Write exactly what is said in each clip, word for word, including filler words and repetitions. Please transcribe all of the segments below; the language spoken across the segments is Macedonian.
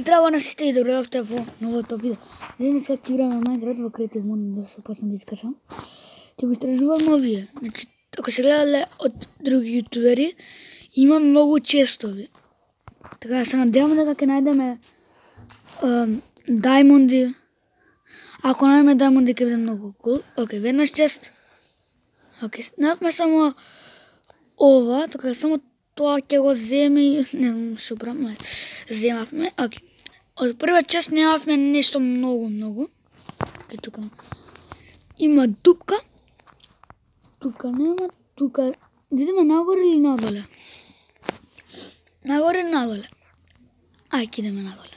Здраво на сите и добре дојдовте во новото видео. Денес ќе играме Minecraft во Creative Mode, да се почнам да искажам. Ќе го истражувам овие. Значи, ако се гледале од други јутубери, има многу честови. Така да се надевам дека ќе најдеме даймонди. Ако најдеме даймонди ќе биде многу кул. Океј, веднаш чест. Океј, најавме само ова, така да само тоа ќе го земи, не знам што правам, земавме, окей. Од прва част немавме нешто многу, многу. Окей, тука има дупка. Тука нема, тука... Да идеме нагоре или надоле? Нагоре, надоле. Ајде, идеме надоле.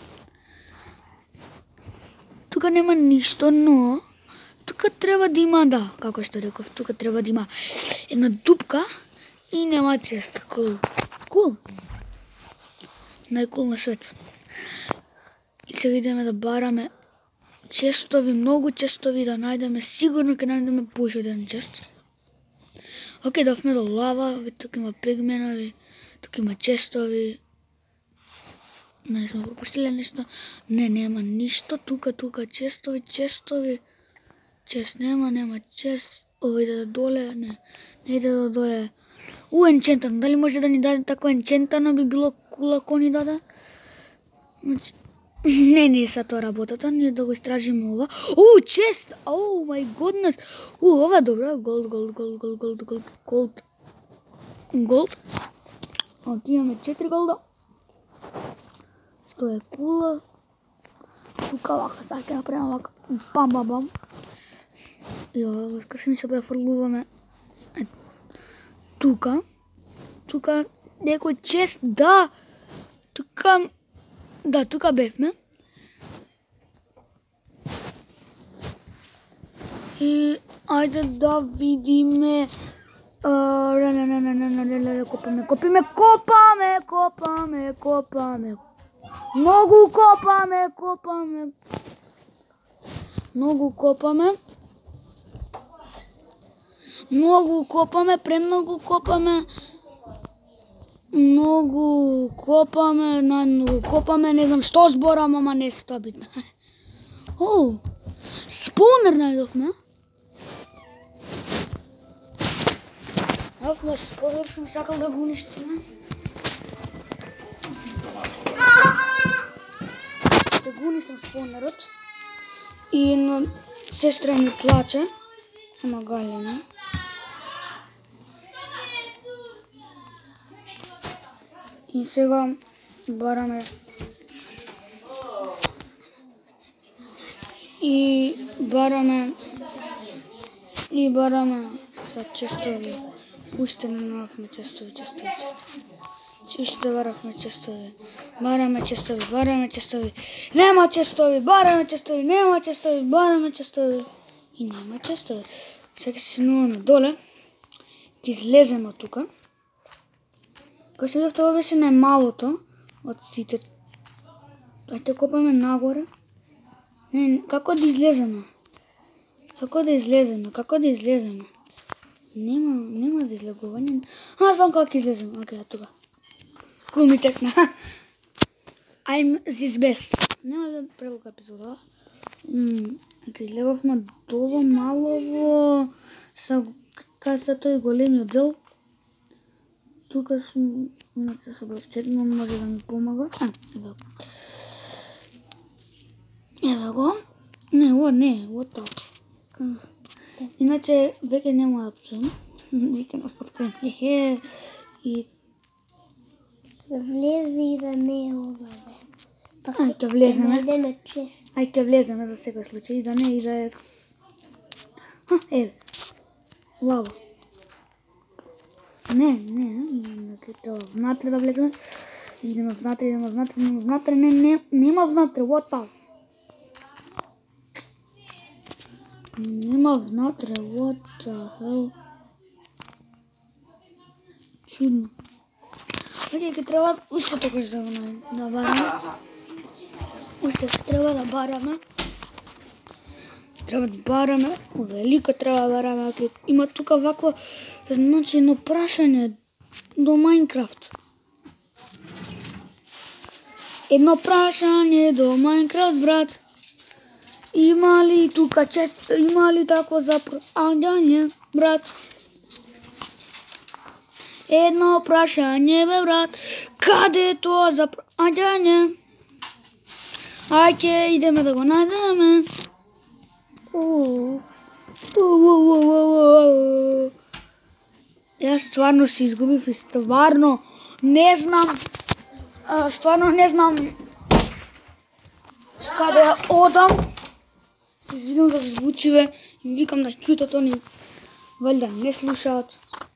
Тука нема ништо, но... Тука треба да има, да, како што реков, тука треба да има една дупка и нема чест. Кул. Кул. Најкул на свет. И сега идеме да бараме честови, многу честови да најдеме. Сигурно ќе најдеме поише еден чест. Океј, дофме до лава, тука има пигменови, тука има честови. Не сме пропуштиле нешто. Не, нема ништо. Тука, тука честови, честови. Чест нема, нема чест. Ова иде до доле, не, не иде до доле. У, енчентано, дали може да ни даде тако енчентано, би било кул ако ни даде. Значи, не ни е са тоа работата, ние да го истражиме ова. У, чест! Оу, мај годнес! У, ова е добро, голд, голд, голд, голд, голд, голд, голд. Голд. Оти имаме четири голда. Што е кула. Тука вака, сега ќе направим вака. Бам, бам, бам. И ова го скршим и се префрлуваме. Е, тука. Тука некој чест, да. Тука, да, тука бевме. И ајде да видиме. Копаме, копаме, копаме, копаме, копаме. Многу копаме, копаме. Многу копаме. Многу копаме, премногу копаме. Многу копаме, најмногу копаме, не знам што зборам, ама не се тоа битно. Оу, спонер најдовме. Најдовме спонер, што ми сакал да го уништиме. Да го уништам спонерот. И на сестра ми плаче. Ама Галина. И сега бараме и бараме и бараме за честови. Уште не наравме честови, честови, честови. Уште баравме честови. Бараме честови, бараме честови. Нема честови, бараме честови, нема честови, бараме честови. И нема честови. Сега се смилуваме доле. Ќе излеземе од тука. Кај што видов, тоа беше најмалото од сите. Ајде копаме нагоре. Не, како да излеземе? Како да излеземе? Како да излеземе? Нема, нема за излегување. А, знам како ќе излеземе. Океј, тука. Кул ми текна. I'm this best. Нема да прелука епизода. Ке излеговме долу малово. Са кај се тој големиот дел. Тука сум, иначе се облегчено, може да ми помага. А, еве го. Еве го. Не, ова не, ова тоа. Иначе, веќе нема да пцем. Веќе не спавцем. Хе, и... Влези и да не е ова, бе. Ај, ќе влеземе. Најдеме чест. Ај, ќе влеземе за секој случај, да не и да е... Ха, еве. Лава. Не, не, не, треба внатре да влеземе. Идеме внатре, идеме внатре, идеме внатре, не, не, нема внатре, what the? Нема внатре, what the hell? Чудно. Океј, ке треба уште токаш да го да бараме. Уште треба да бараме. Треба да бараме, велико треба да бараме, ако има тука вакво, значи, едно прашање до Майнкрафт. Едно прашање до Minecraft, брат. Има ли тука чест, има ли такво запраѓање, брат? Едно прашање, бе, брат. Каде е тоа запраѓање? Ајде, идеме да го најдеме. Јас стварно се изгубив и стварно не знам, стварно не знам каде одам. Се извинам за звуциве и викам да ќутат, они валјда не слушаат.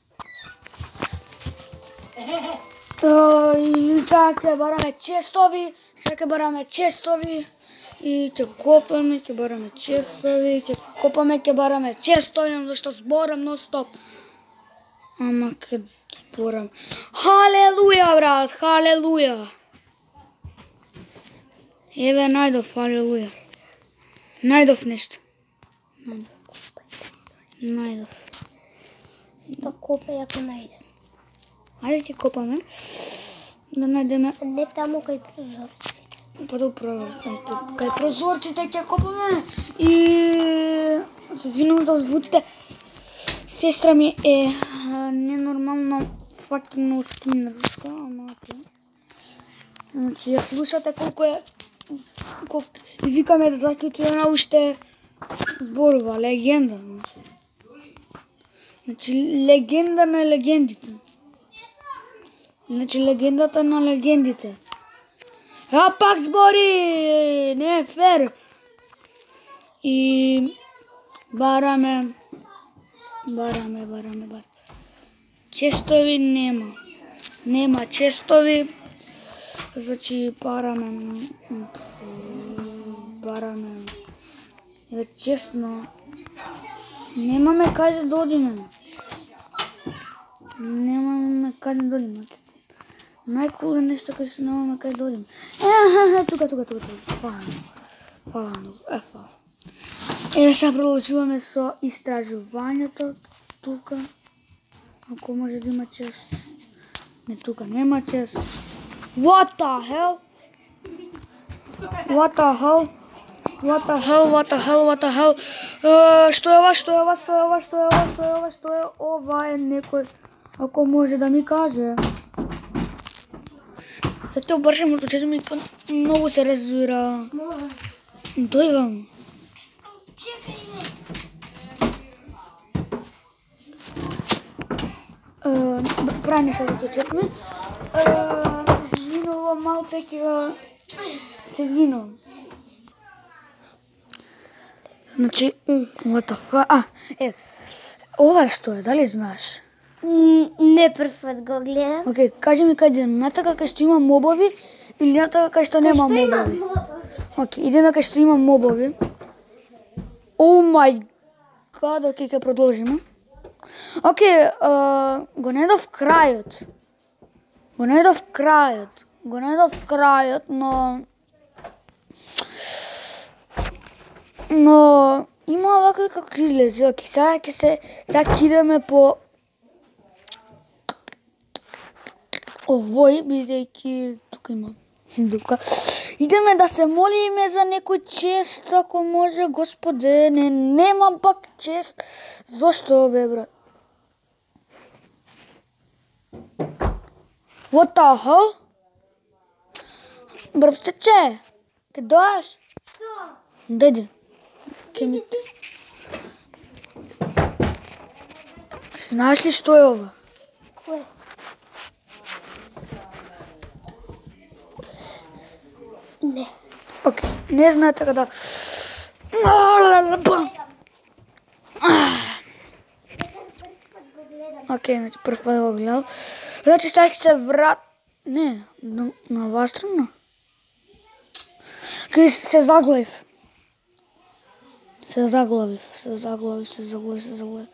И сега ќе бараме честови, сега ќе бараме честови и ќе копаме, ќе бараме честови, ќе копаме, ќе бараме честови, зашто зборам нон стоп. Ама ќе зборам. Халелуја, брат, халелуја. Еве најдов, халелуја. Најдов нешто. Најдов. Па копај ако најдем. Ајде ќе копаме. Да најдеме. Не таму кај прозорци. Па да прозорците. Кај прозорците ќе копаме. И се извинувам за звуците. Сестра ми е ненормално факинг скинерска, ама окей. Значи ја слушате колку е колку и викаме да заклучиме на уште зборува, легенда. Значи легенда на легендите. Значи легендата на легендите. А пак збори! Не е фер. И бараме, бараме, бараме, бараме. Честови нема. Нема честови. Значи бараме, бараме. Еве честно, немаме каде да одиме. Немаме каде да одиме. Најкул е нешто кај што немаме кај да одиме. Е, тука, тука, тука, тука. Фала многу. Фала многу. Е, фала. Еве сега продолжуваме со истражувањето. Тука. Ако може да има чест. Не, тука нема чест. What the hell? What the hell? What the hell, what the hell, what the hell? Uh, што е ова, што е ова, што е ова, што е ова, што е ова, што е ова е некој, ако може да ми каже. Сега те обршам од очите ми, многу се резуира. Дојвам. Чекај ме. Прави нешто од очите ми. Се извинувам малце, ќе се извинувам. Значи, what the fuck? А, е, ова што е, дали знаеш? Не прв пат го гледам. Океј, кажи ми кај идем, натака кај што има мобови или натака кај што нема мобови? Океј, идеме кај што има мобови. О мај гад, океј, ќе продолжиме. Океј, го најдов крајот. Го најдов крајот. Го најдов крајот, но... Но има вакви како излези. Океј, сега ќе се, сега ќе идеме по овој, бидејќи тука има дупка. Идеме да се молиме за некој чест, ако може, Господе, не, немам пак чест. Зошто, бе, брат? What the hell? Братче, ке дојаш? Дојди. Ке ми... Знаеш ли што е ова? Кој? Не. Океј, не знаете така да... Океј, значи прв пат го гледал. Значи сега ќе се врат... Не, на, на ова страна. Кај се заглавив. Се заглавив, се заглавив, се заглавив, се заглавив.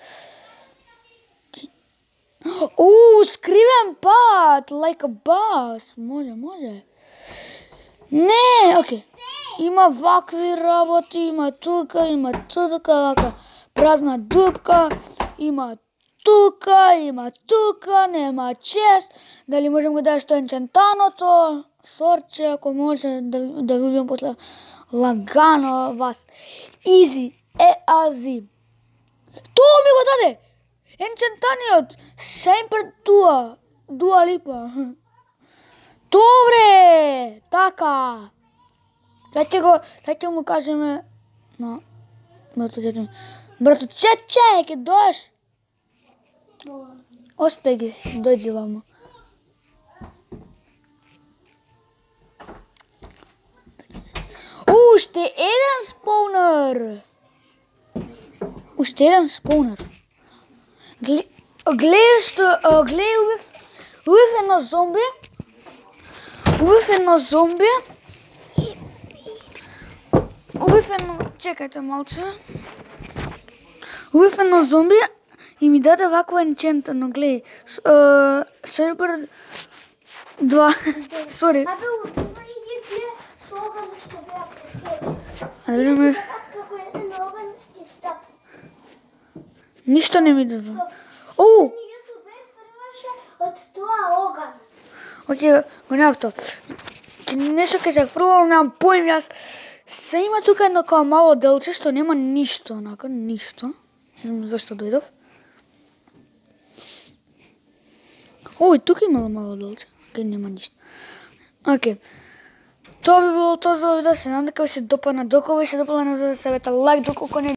Уу, скривен пат, like a boss. Може, може. Не, океј. Има вакви работи, има тука, има тука, вака празна дупка, има тука, има тука, нема чест. Дали можем го дадеш тоа енчантаното? сорче, ако може да, да ви убијам после лагано вас. Изи, е ази. Тоа ми го даде! Енчентаниот, Шемпер туа, Дуа Липа. Добре, така. Дај ќе го, дај ќе му кажеме на брато чече ми. Брато чече, ќе дојдеш? Остај ги, дојди вамо. Уште еден споунер. Уште еден споунер. Гледај што, гледај убив, убив едно зомби. Убив едно зомби. Убив едно, чекајте малце. Убив едно зомби и ми даде вакво енчентано, гледај. Шемпер два, сори. Абе, убива и ги со оган што беа пред тебе. А да видиме. Како еден оган и стапи. Ништо не ми даде. Оу! Јутубер фрлаше од тоа оган. Океј, го немав тоа. Нешто ке се фрлало, немам поим јас. Се има тука едно као мало делче што нема ништо, онака, ништо. Не знам зашто дојдов. Ој, тука имало мало делче. Океј, нема ништо. Океј. Тоа би било тоа за овој видео. Се надам дека ви се допадна. Доколку ви се допадна, не забравете да ставите лайк, доколку не